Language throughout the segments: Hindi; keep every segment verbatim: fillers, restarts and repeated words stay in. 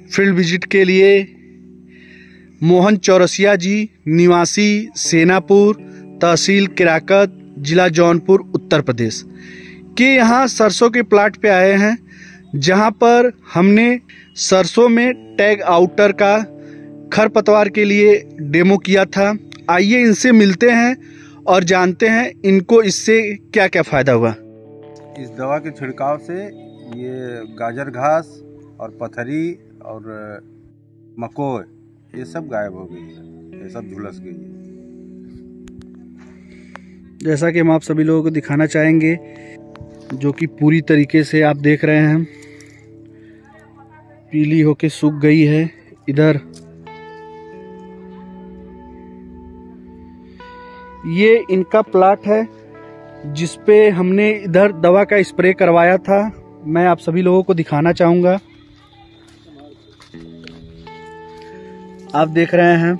फील्ड विजिट के लिए मोहन चौरसिया जी, निवासी सेनापुर, तहसील किराकत, जिला जौनपुर, उत्तर प्रदेश के यहाँ सरसों के प्लाट पे आए हैं, जहाँ पर हमने सरसों में टैग आउटर का खरपतवार के लिए डेमो किया था। आइए इनसे मिलते हैं और जानते हैं इनको इससे क्या क्या फ़ायदा हुआ। इस दवा के छिड़काव से ये गाजर घास और पथरी और मकोई ये सब गायब हो गई है, ये सब झुलस गई है। जैसा कि हम आप सभी लोगों को दिखाना चाहेंगे, जो कि पूरी तरीके से आप देख रहे हैं पीली होके सूख गई है। इधर ये इनका प्लाट है जिसपे हमने इधर दवा का स्प्रे करवाया था। मैं आप सभी लोगों को दिखाना चाहूंगा। आप देख रहे हैं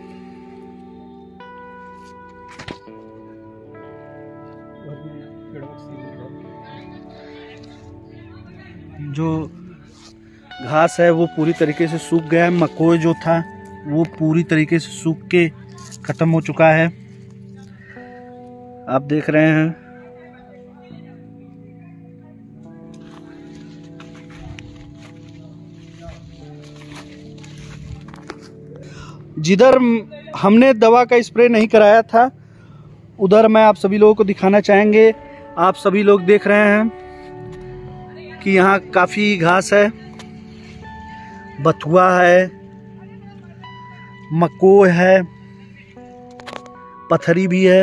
जो घास है वो पूरी तरीके से सूख गया है। मकोई जो था वो पूरी तरीके से सूख के खत्म हो चुका है। आप देख रहे हैं जिधर हमने दवा का स्प्रे नहीं कराया था उधर मैं आप सभी लोगों को दिखाना चाहेंगे। आप सभी लोग देख रहे हैं कि यहाँ काफी घास है, बथुआ है, मकोई है, पथरी भी है,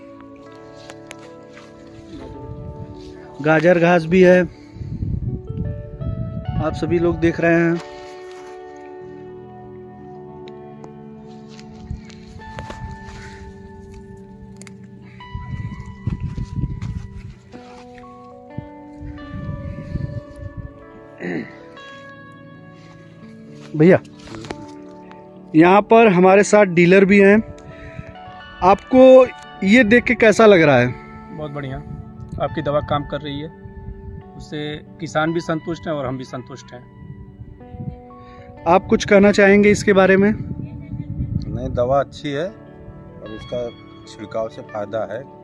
गाजर घास भी है। आप सभी लोग देख रहे हैं। भैया यहाँ पर हमारे साथ डीलर भी हैं। आपको ये देख के कैसा लग रहा है? बहुत बढ़िया, आपकी दवा काम कर रही है, उससे किसान भी संतुष्ट हैं और हम भी संतुष्ट हैं। आप कुछ कहना चाहेंगे इसके बारे में? नहीं, दवा अच्छी है और इसका छिड़काव से फायदा है।